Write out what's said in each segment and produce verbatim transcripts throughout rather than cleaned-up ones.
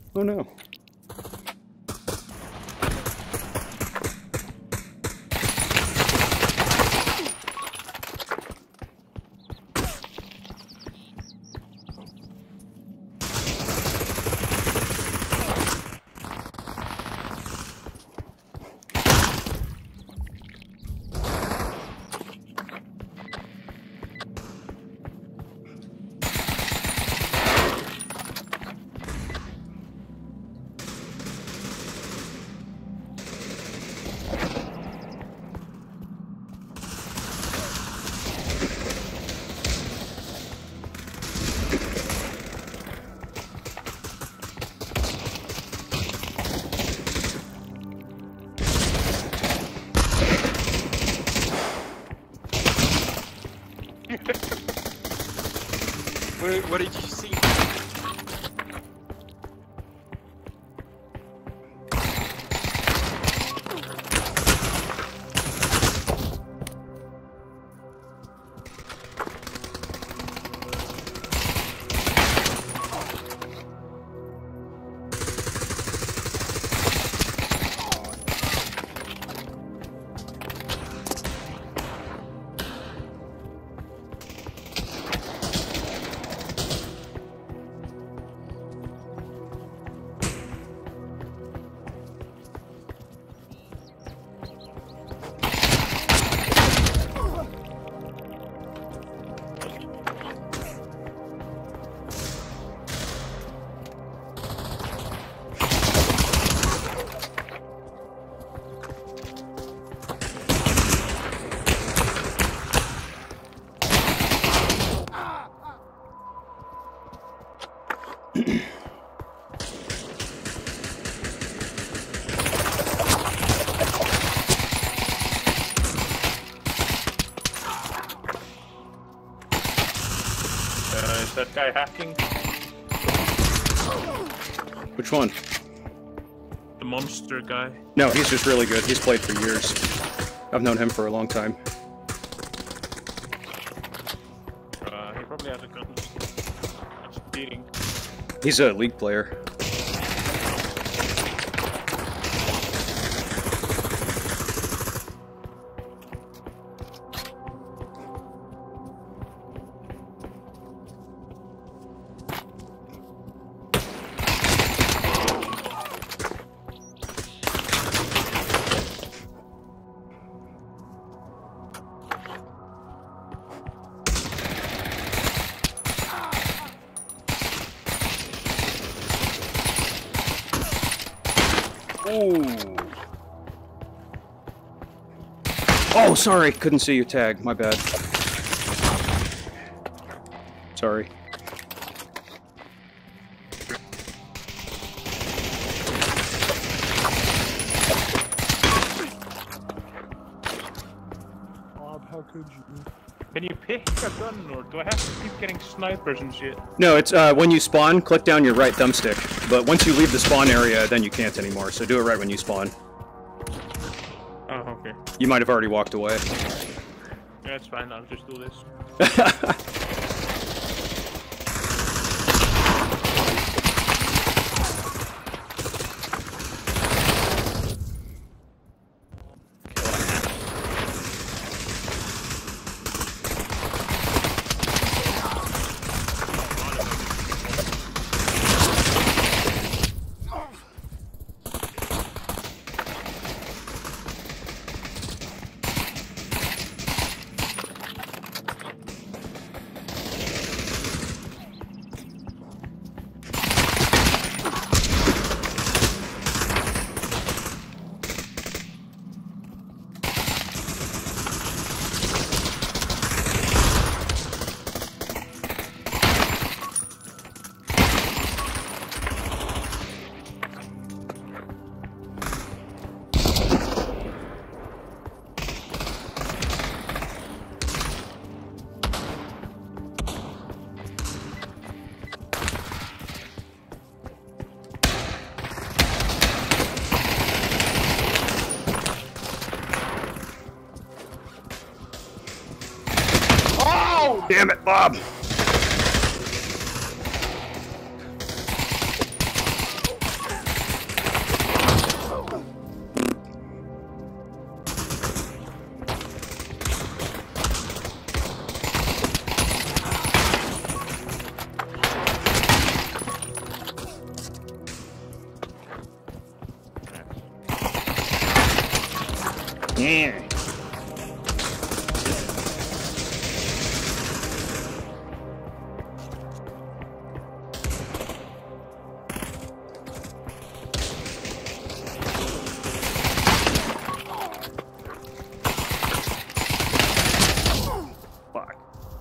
Oh no. what, what did you see? Uh, is that guy hacking? Which one? The monster guy. No, he's just really good. He's played for years. I've known him for a long time. Uh, he probably has a gun. That's cheating. He's a League player. Ooh. Oh, sorry. Couldn't see your tag. My bad. Sorry. Bob, how could you? Can you pick a gun, or do I have to keep getting snipers and shit? No, it's uh, when you spawn, click down your right thumbstick. But once you leave the spawn area, then you can't anymore. So do it right when you spawn. Oh, okay. You might have already walked away. Yeah, it's fine. I'll just do this. Damn it, Bob! Yeah. Fuck.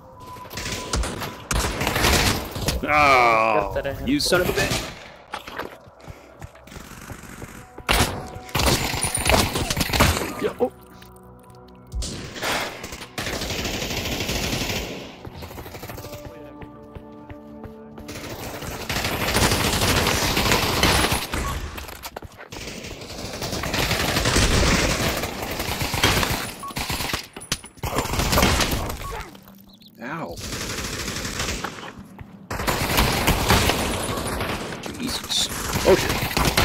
Oh, you son of a bitch. Yeah, oh. Ow. Jesus. Oh shit.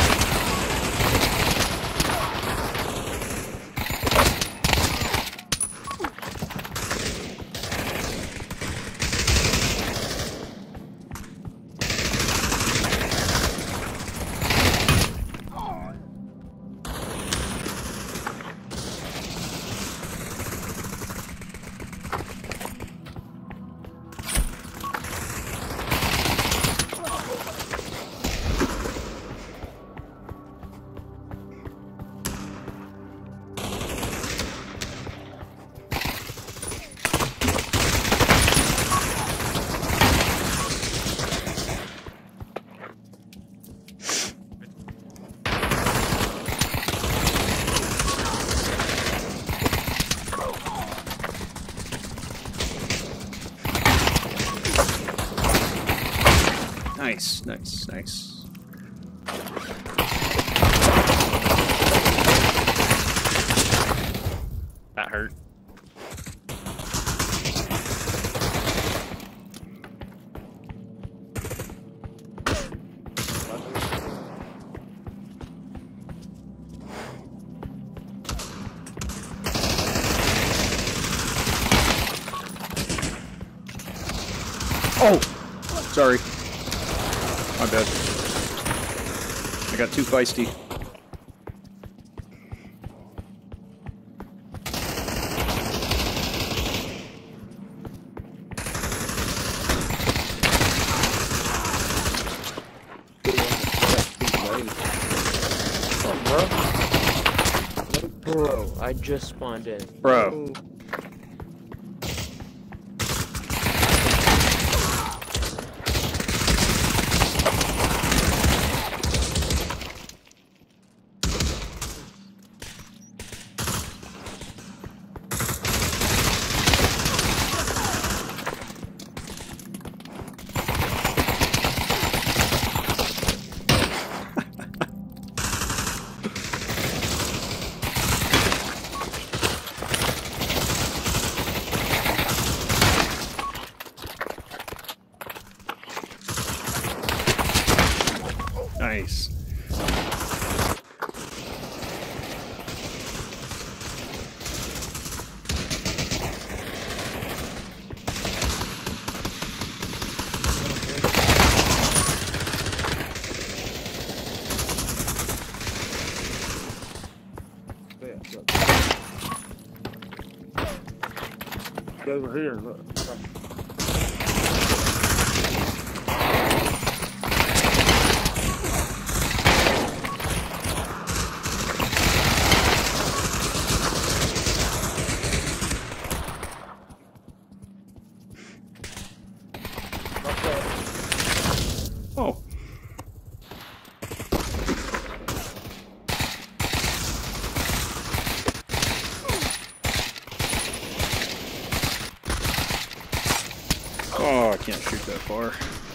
Nice, nice, nice. That hurt. Oh! Sorry. My bad. I got too feisty. Bro, I just spawned in. Bro. Nice. Over here, look. Oh. Oh, I can't shoot that far.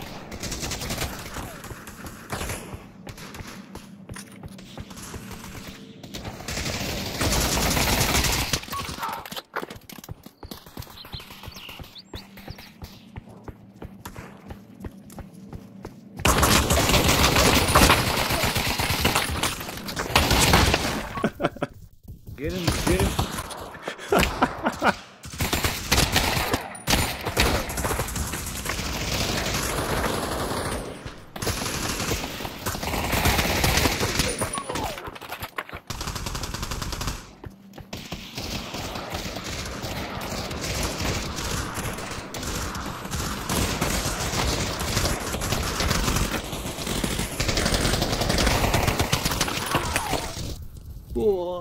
Get him, get him. Whoa.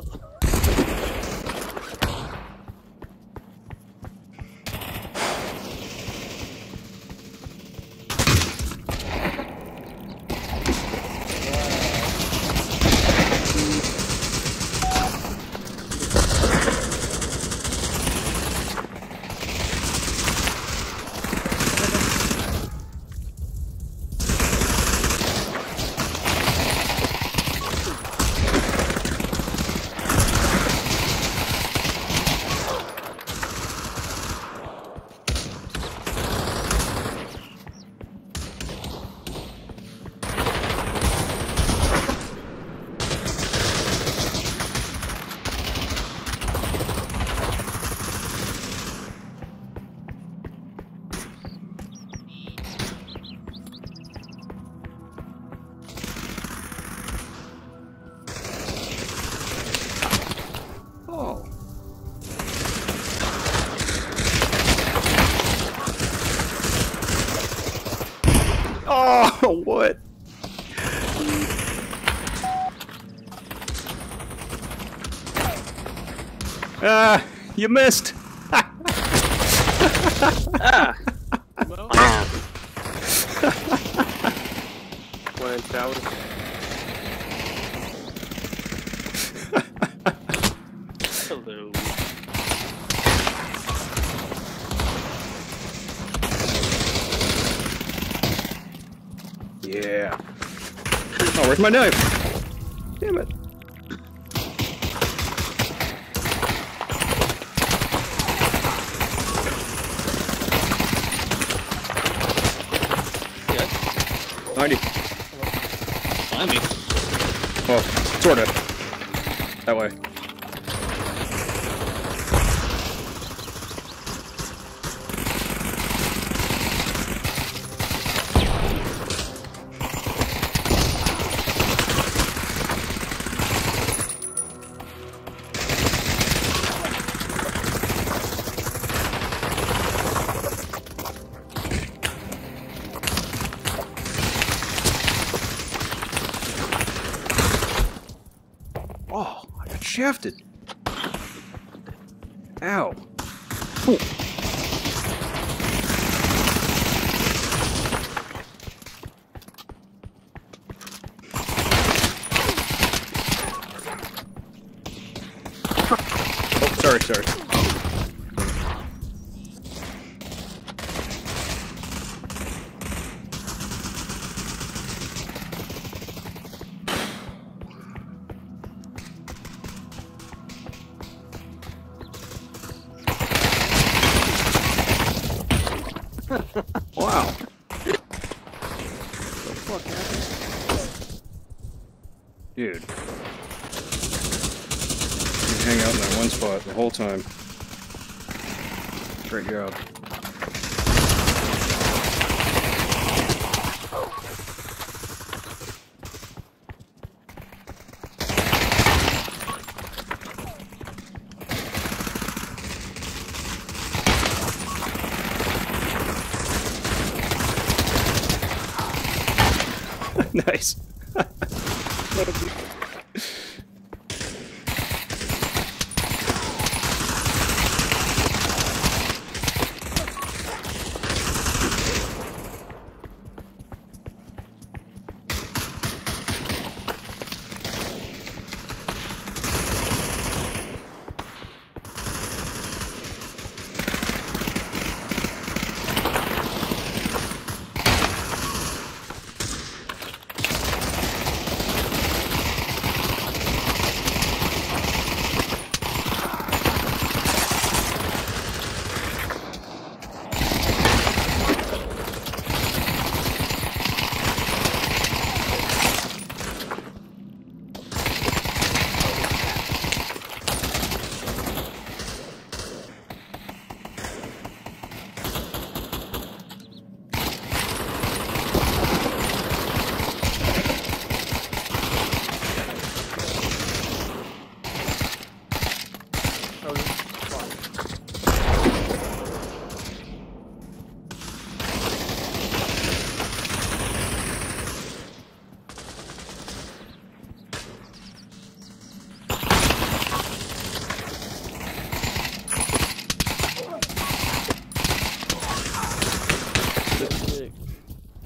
Oh, what? Ah, you missed. Ah! Well. One in towers. Hello. Yeah. Oh, where's my knife? Damn it. ninety. Find me. Well, sorta. That way. Oh, I got shafted. Ow. Ooh. Oh, sorry, sorry. Wow. What the fuck happened? Dude. You hang out in that one spot the whole time. Great job. Nice.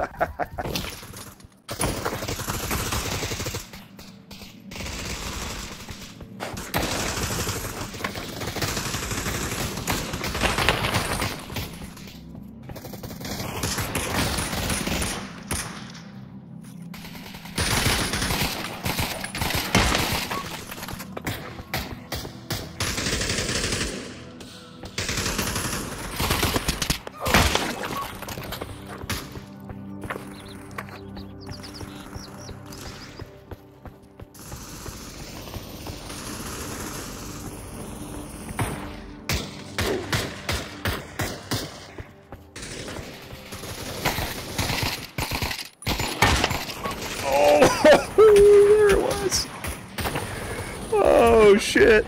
There it was. Oh shit.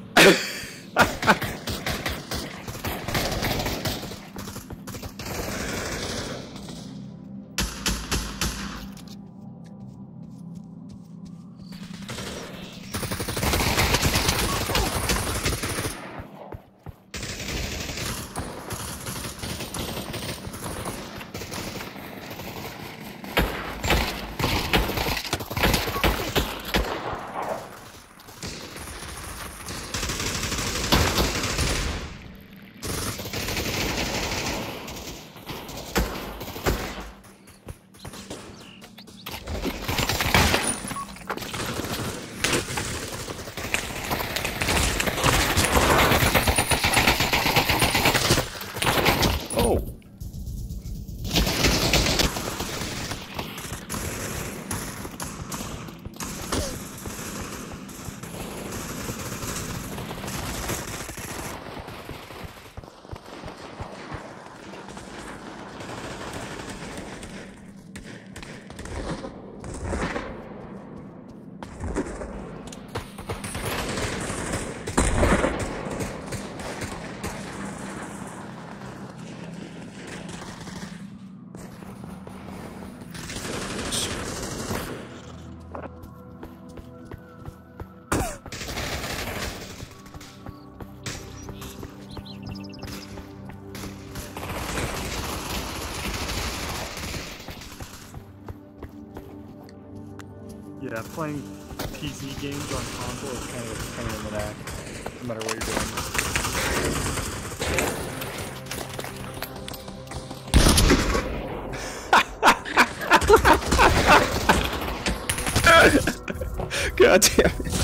Yeah, playing P C games on console is kind of a pain in the neck, no matter what you're doing. God damn it.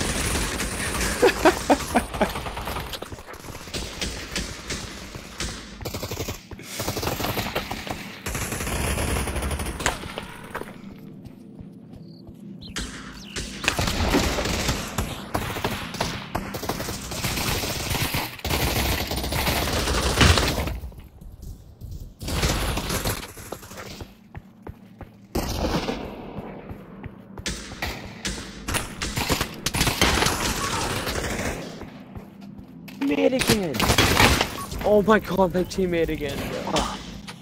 Teammate again! Oh my god, my teammate again. Oh.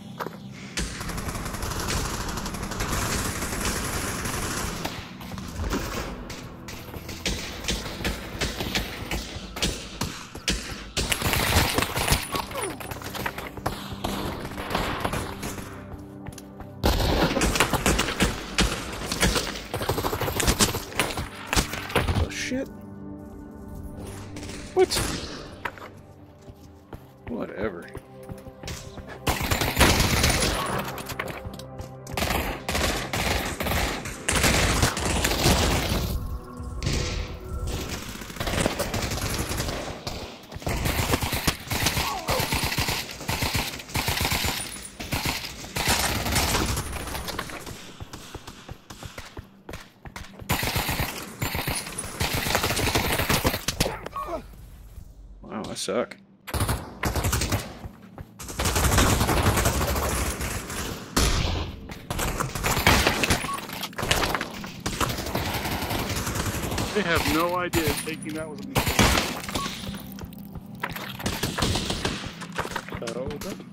Oh shit. What? Whatever. Wow, I suck. They have no idea taking that was a mistake. That open?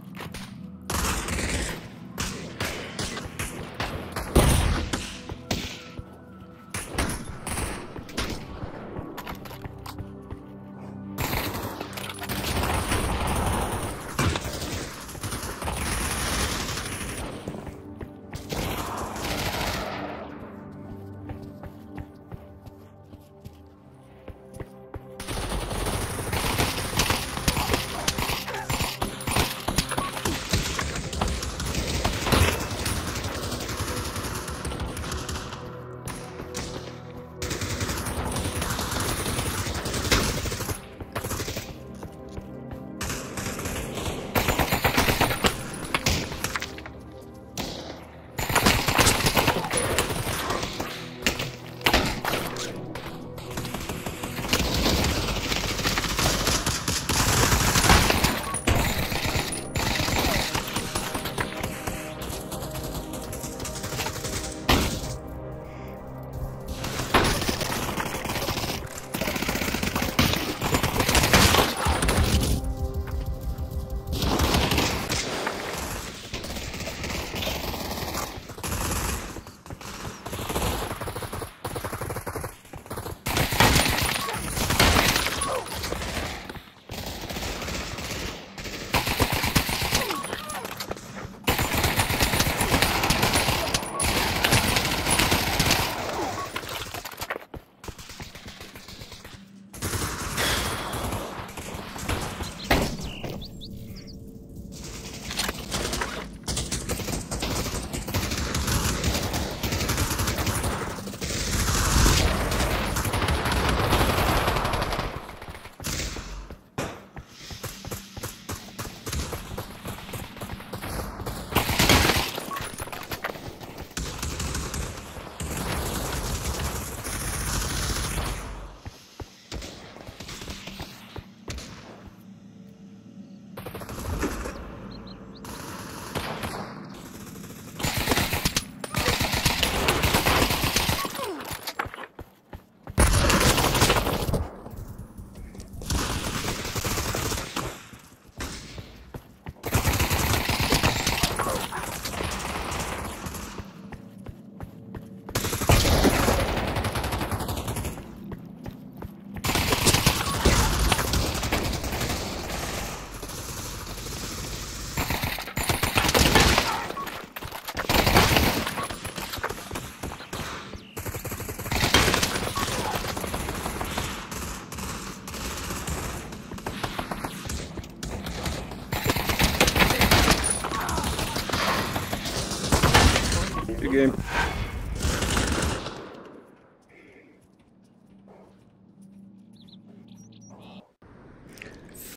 Good game.